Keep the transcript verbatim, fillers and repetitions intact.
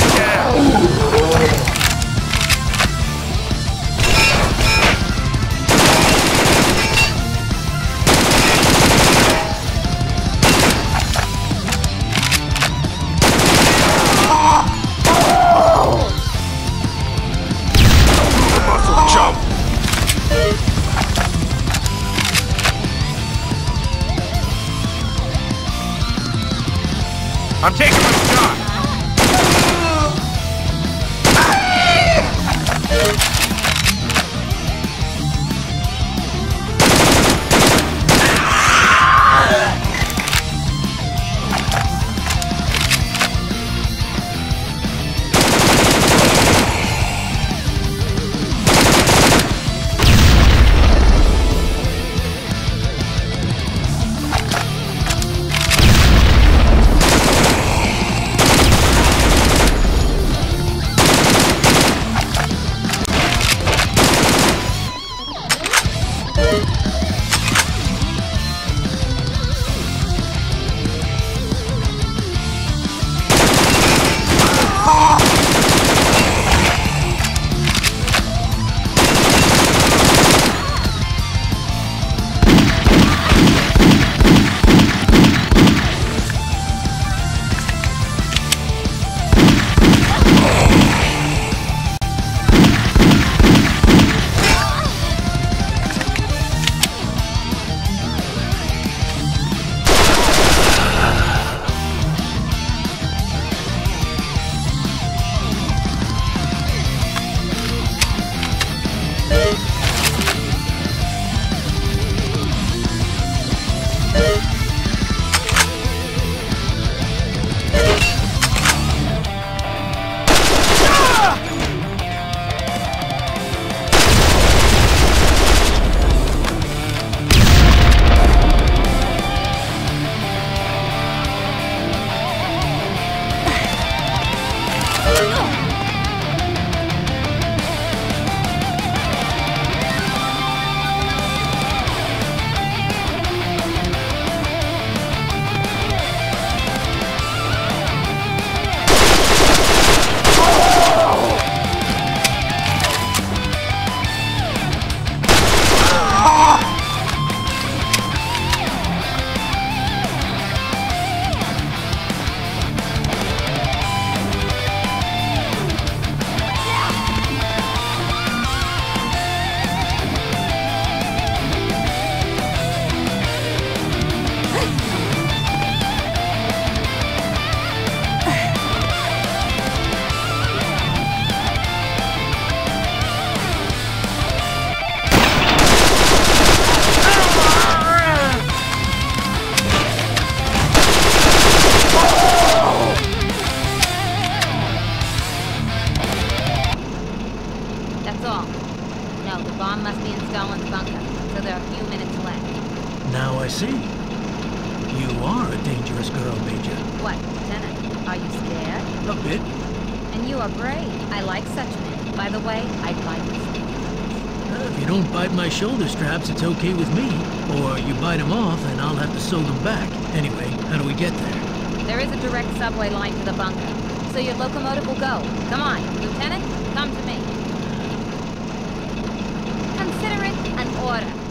I'm taking my shot! bomb must be in Stalin's bunker, so there are a few minutes left. Now I see. You are a dangerous girl, Major. What, Lieutenant? Are you scared? A bit. And you are brave. I like such men. By the way, I'd like to see you. Uh, if you don't bite my shoulder straps, it's okay with me. Or you bite them off, and I'll have to sew them back. Anyway, how do we get there? There is a direct subway line to the bunker, so your locomotive will go. Come on, Lieutenant, come to me. Consider it an order.